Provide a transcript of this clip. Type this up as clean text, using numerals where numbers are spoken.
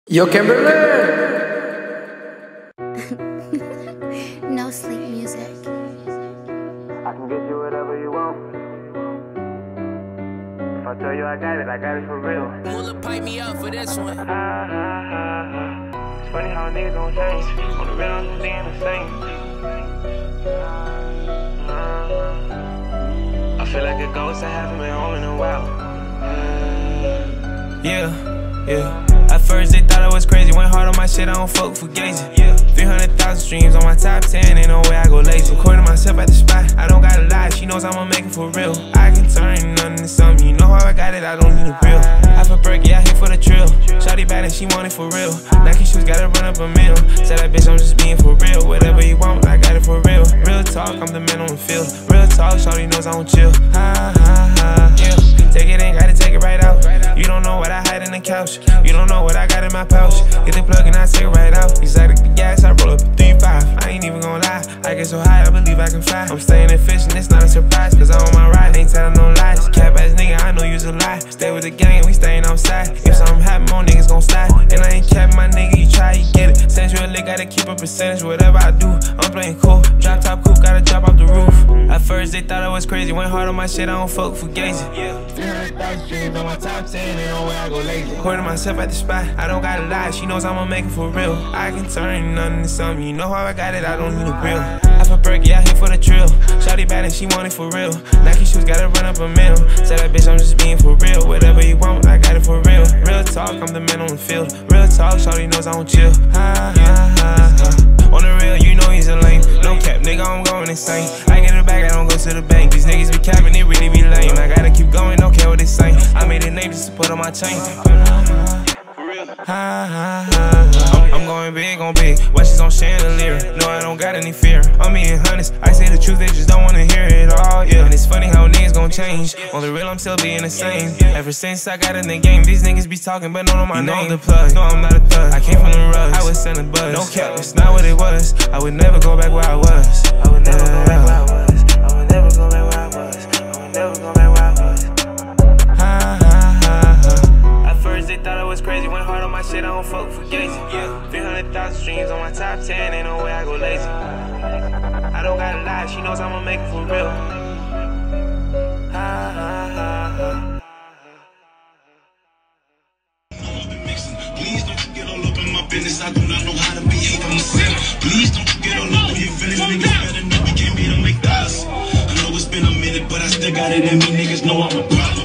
Yo, Kimberly! No sleep music. I can get you whatever you want. If I tell you I got it for real. Mula pipe me up for this one. It's funny how niggas gon' change. On the real, I'm just being the same. I feel like a ghost, I haven't been home in a while. Yeah. At first they thought I was crazy, went hard on my shit, I don't fuck for gazing. 300,000 streams on my top 10, ain't no way I go lazy. Recording myself at the spot, I don't gotta lie, she knows I'ma make it for real. I can turn nothing into something, you know how I got it, I don't need a real. Half a Berkey, I hit for the trill. Shawty bad and she want it for real. Nike shoes gotta run up a meal. Tell that bitch I'm just being for real. Whatever you want, I got it for real. Real talk, I'm the man on the field. Real talk, shawty knows I don't chill. Yeah. Take it in, gotta take it right out. You don't know what I hide in the couch. You don't know what I got in my pouch. Get the plug and I take it right out. Exotic the gas, I roll up a 3-5. I ain't even gonna lie, I get so high, I believe I can fly. I'm staying efficient, it's not a surprise, cause I'm on my ride, ain't telling no lies. Cap ass nigga, I know you's a lie. Stay with the gang, we staying outside. If something happen, more niggas gon' slide. And I ain't capping my nigga, you try, you get it. Since you a lick, gotta keep a percentage. Whatever I do, I'm playing cool. Drop top coupe, gotta drop off the roof. At first they thought I was crazy, went hard on my shit, I don't fuck for gazing. 300,000 streams on my top 10, ain't no way I go lazy. Recording myself at the spot, I don't gotta lie, she knows I'ma make it for real. I can turn nothing into something, you know how I got it, I don't need a real. Half a Berkey, I hit for the trill. Shawty bad and she want it for real. Nike shoes gotta run up a meal. Tell that bitch I'm just being for real. Whatever you want, I got it for real. Real talk, I'm the man on the field. Real talk, shawty knows I don't chill. On the real, you know he's a lame. No cap, nigga, I'm going insane. I get it back, I don't go to the bank. These niggas be capping, they really be lame. I gotta keep going, don't care what they say. I made a name just to put on my chain. I'm going big on big, watches on chandelier. No, I don't got any fear, I'm being honest. I say the truth, they just don't wanna hear it all, yeah. And it's funny how niggas gon' change. On the real, I'm still being the same. Ever since I got in the game, these niggas be talking, but don't know my name. I'm the plug, no, I'm not a thug. I came from the rugs, I was selling buzz. No cap, it's not what it was. I would never go back where I was. I would never go back where I was. I would never go back where I was. I would never go back where I was. At first they thought I was crazy, went hard on my shit, I don't fuck for gazing. 300,000 streams on my top 10, ain't no way I go lazy. I don't gotta lie, she knows I'ma make it for real. Please don't you get all up in my business, I do not know how to behave, I'm a sinner. Please don't you get all up with your feelings, niggas better know we came here to make dollars. I know it's been a minute, but I still got it in me, niggas know I'm a problem.